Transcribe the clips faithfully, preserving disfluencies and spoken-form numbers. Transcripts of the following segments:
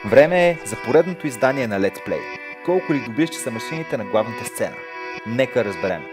Време е за поредното издание на Let's Play. Колко ли добри ще са машините на главната сцена? Нека разберем.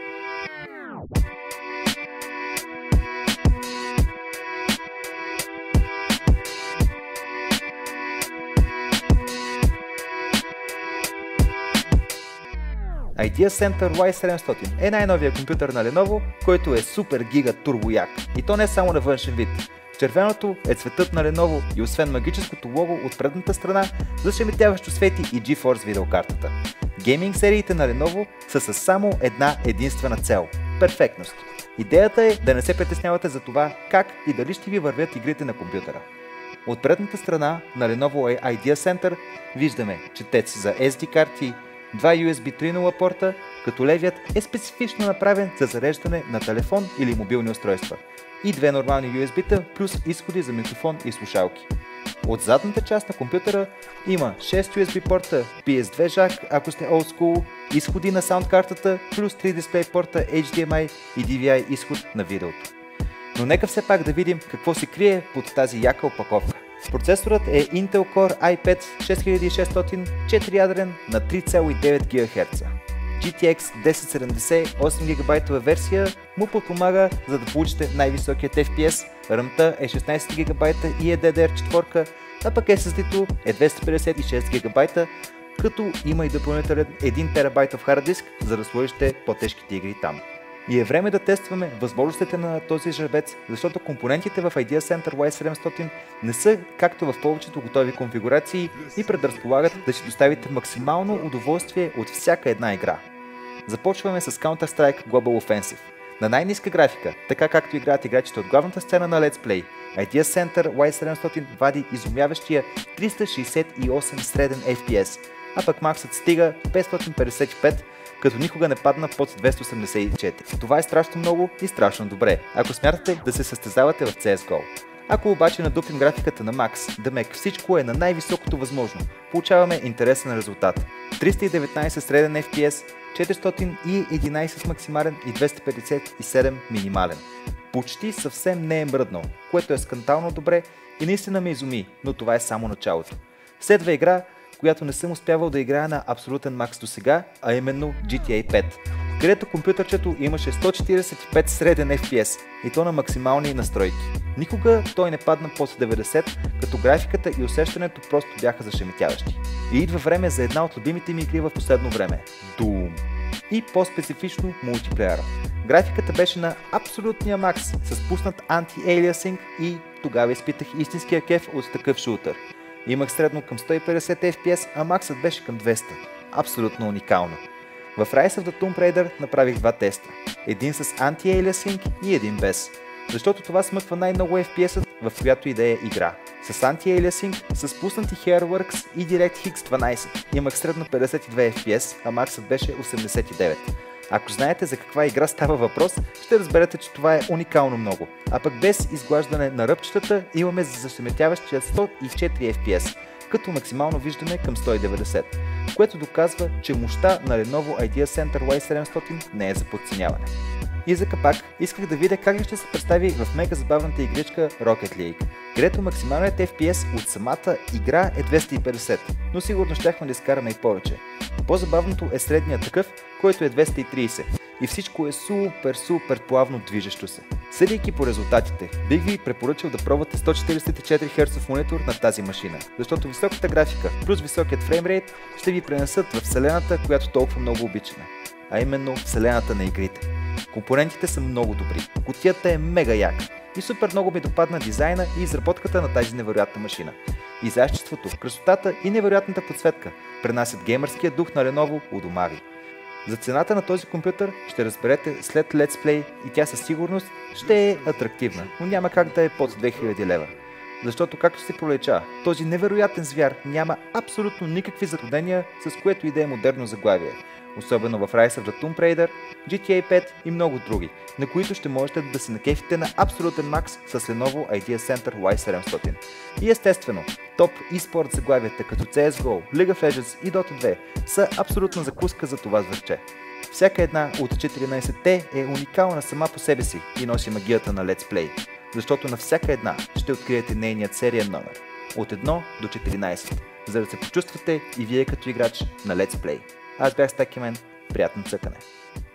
Idea Center уай седемстотин е най-новия компютър на Lenovo, който е супер гига турбояк. И то не само на външен вид. Червеното е цветът на Lenovo и освен магическото лого от предната страна, зашеметяващо свети и GeForce видеокартата. Гейминг сериите на Lenovo са с само една единствена цел – перфектност. Идеята е да не се притеснявате за това как и дали ще ви вървят игрите на компютъра. От предната страна на Lenovo Idea Center виждаме четец за ес ди карти, два ю ес би три точка нула порта, като левият е специфично направен за зареждане на телефон или мобилни устройства, и две нормални ю ес би-та плюс изходи за микрофон и слушалки. От задната част на компютъра има шест ю ес би порта, пи ес две жак, ако сте old school, изходи на саунд картата, плюс три дисплей порта ейч ди ем ай и ди ви ай изход на видеото. Но нека все пак да видим какво се крие под тази яка опаковка. Процесорът е Intel Core ай пет шест хиляди и шестстотин, четириядрен на три цяло и девет гигахерца. джи ти екс десет седемдесет осем гигабайтова версия му подпомага, за да получите най-високият еф пи ес, RAM-та е шестнайсет гигабайта и е ди ди ар четири, а пък ес ес ди-то е двеста петдесет и шест гигабайта, като има и допълнителен един терабайтов хард диск, за да сложите по-тежките игри там. И е време да тестваме възможностите на този жребец, защото компонентите в Idea Center уай седемстотин не са както в повечето готови конфигурации и предразполагат да си доставите максимално удоволствие от всяка една игра. Започваме с Counter-Strike Global Offensive. На най-ниска графика, така както играят играчите от главната сцена на Let's Play, Idea Center уай седемстотин вади изумяващия триста шейсет и осем среден еф пи ес, а пък максът стига петстотин петдесет и пет, като никога не падна под двеста осемдесет и четири. Това е страшно много и страшно добре, ако смятате да се състезавате в си ес го. Ако обаче надупим графиката на Max, да мек всичко е на най-високото възможно, получаваме интересен резултат. триста и деветнайсет среден еф пи ес, четиристотин и единайсет максимален и двеста петдесет и седем минимален. Почти съвсем не е мръднал, което е скандално добре и наистина ме изуми, но това е само началото. Следва игра, която не съм успявал да играя на абсолютен макс до сега, а именно джи ти ей пет, където компютърчето имаше сто четирийсет и пет среден еф пи ес и то на максимални настройки. Никога той не падна под деветдесет, като графиката и усещането просто бяха зашеметяващи. И идва време за една от любимите ми игри в последно време – Doom. И по-специфично мултиплеера. Графиката беше на абсолютния макс с пуснат анти-алиасинг и тогава изпитах истинския кеф от такъв шутър. Имах средно към сто и петдесет еф пи ес, а максът беше към двеста. Абсолютно уникално. В Rise of the Tomb Raider направих два теста. Един с anti-aliasing и един без. Защото това смъква най-много еф пи ес-ът в която и да е игра. С anti-aliasing, с пуснати Hairworks и DirectX дванайсет имах средно петдесет и две еф пи ес, а максът беше осемдесет и девет. Ако знаете за каква игра става въпрос, ще разберете, че това е уникално много. А пък без изглаждане на ръбчетата имаме зашеметяващия сто и четири еф пи ес, като максимално виждаме към сто и деветдесет, което доказва, че мощта на Lenovo Idea Center уай седемстотин не е за подценяване. И за капак исках да видя как ще се представи в мега забавната игричка Rocket League, където максималният еф пи ес от самата игра е двеста и петдесет, но сигурно щяхме да изкараме и повече. По-забавното е средният такъв, който е двеста и трийсет, и всичко е супер супер плавно движещо се. Съдейки по резултатите, бих ви препоръчал да пробвате сто четирийсет и четири херцов монитор на тази машина, защото високата графика плюс високият фреймрейт ще ви пренесат в вселената, която толкова много обичаме, а именно вселената на игрите. Компонентите са много добри, кутията е мега яка и супер много ми допадна дизайна и изработката на тази невероятна машина. Изяществото, красотата и невероятната подсветка пренасят геймърския дух на Lenovo у дома ви. За цената на този компютър ще разберете след Let's Play и тя със сигурност ще е атрактивна, но няма как да е под две хиляди лева. Защото, както се пролича, този невероятен звяр няма абсолютно никакви затруднения, с което и да е модерно заглавие. Особено в Rise of the Tomb Raider, джи ти ей пет и много други, на които ще можете да се накефите на абсолютен макс с Lenovo Idea Center уай седемстотин. И естествено, топ e-sport заглавията като си ес го, League of Legends и Dota две са абсолютна закуска за това зверче. Всяка една от четиринайсетте е уникална сама по себе си и носи магията на Let's Play, защото на всяка една ще откриете нейният сериен номер от едно до четиринайсет. за да се почувствате и вие като играч на Let's Play. Аз бях Стакимен, приятно цъкане!